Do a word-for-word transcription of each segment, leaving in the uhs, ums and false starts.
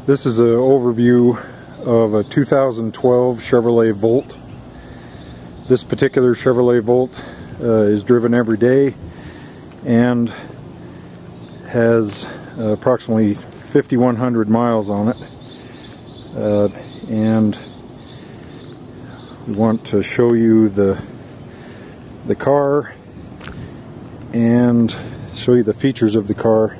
This is an overview of a two thousand twelve Chevrolet Volt. This particular Chevrolet Volt uh, is driven every day and has uh, approximately fifty-one hundred miles on it. Uh, and we want to show you the the car and show you the features of the car.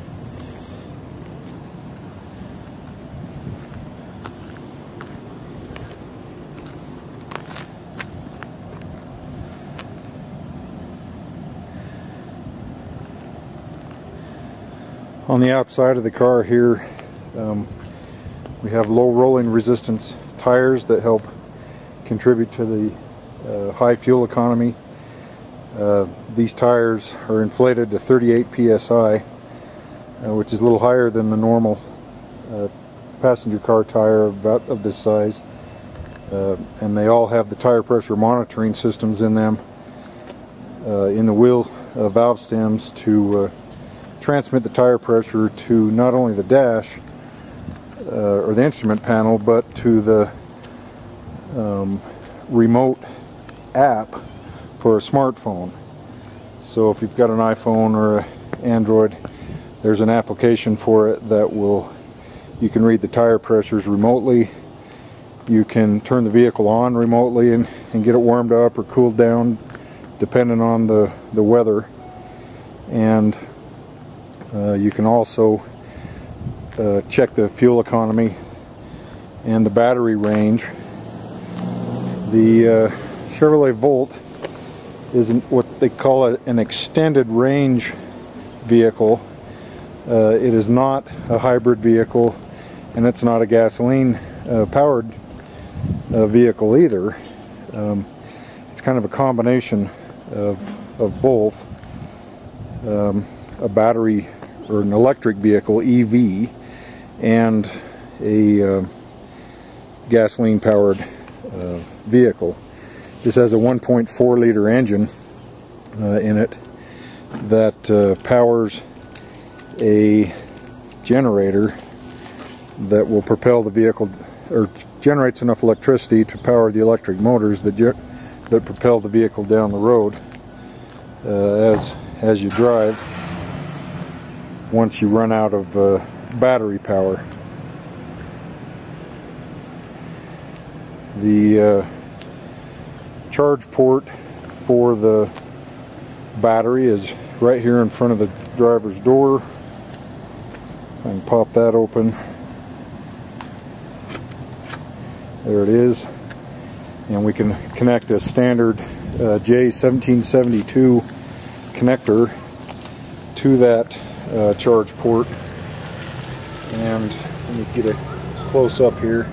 On the outside of the car here, um, we have low rolling resistance tires that help contribute to the uh, high fuel economy. Uh, these tires are inflated to thirty-eight P S I, uh, which is a little higher than the normal uh, passenger car tire about of this size. Uh, and they all have the tire pressure monitoring systems in them, uh, in the wheel uh, valve stems to uh, transmit the tire pressure to not only the dash uh, or the instrument panel, but to the um, remote app for a smartphone. So if you've got an iPhone or an Android, there's an application for it that will, you can read the tire pressures remotely. You can turn the vehicle on remotely and, and get it warmed up or cooled down depending on the, the weather. And Uh, you can also uh, check the fuel economy and the battery range. The uh, Chevrolet Volt is an, what they call it, an extended range vehicle. Uh, it is not a hybrid vehicle, and it's not a gasoline uh, powered uh, vehicle either. Um, it's kind of a combination of, of both. Um, a battery or an electric vehicle, E V, and a uh, gasoline powered uh, vehicle. This has a one point four liter engine uh, in it that uh, powers a generator that will propel the vehicle, or generates enough electricity to power the electric motors that, that propel the vehicle down the road uh, as, as you drive, once you run out of uh, battery power. The uh, charge port for the battery is right here in front of the driver's door. I can pop that open. There it is. And we can connect a standard uh, J seventeen seventy-two connector to that Uh, charge port. And let me get a close up here.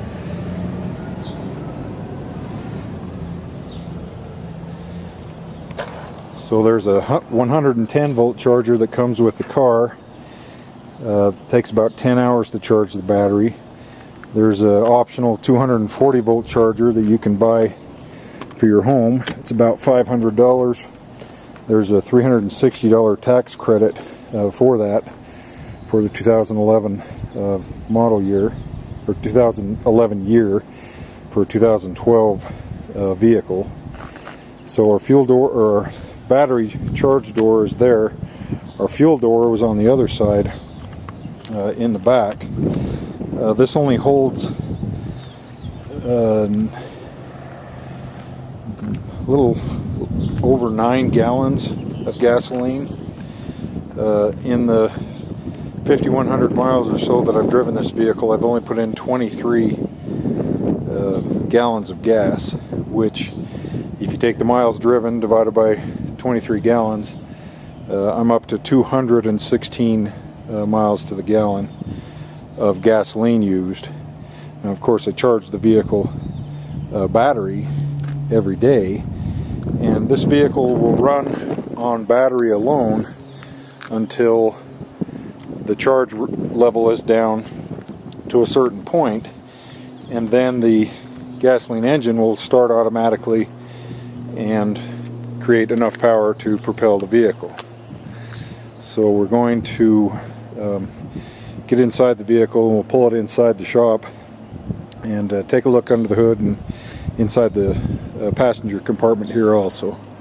So there's a one hundred ten volt charger that comes with the car. Uh, takes about ten hours to charge the battery. There's an optional two hundred forty volt charger that you can buy for your home. It's about five hundred dollars. There's a three hundred sixty dollar tax credit Uh, for that, for the two thousand eleven uh, model year, or two thousand eleven year, for a two thousand twelve uh, vehicle. So our fuel door, or our battery charge door, is there. Our fuel door was on the other side, uh, in the back. Uh, this only holds uh, a little over nine gallons of gasoline. Uh, in the fifty-one hundred miles or so that I've driven this vehicle, I've only put in twenty-three uh, gallons of gas, which, if you take the miles driven divided by twenty-three gallons, uh, I'm up to two hundred sixteen uh, miles to the gallon of gasoline used. And of course, I charge the vehicle uh, battery every day, and this vehicle will run on battery alone until the charge level is down to a certain point, and then the gasoline engine will start automatically and create enough power to propel the vehicle. So we're going to um, get inside the vehicle and we'll pull it inside the shop and uh, take a look under the hood and inside the uh, passenger compartment here also.